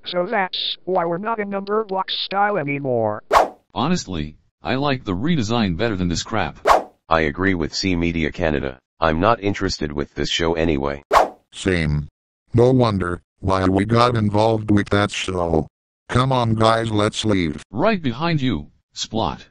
So that's why we're not in number block style anymore. Honestly, I like the redesign better than this crap. I agree with Cmedia Canada. I'm not interested with this show anyway. Same. No wonder why we got involved with that show. Come on guys, let's leave. Right behind you, Splot.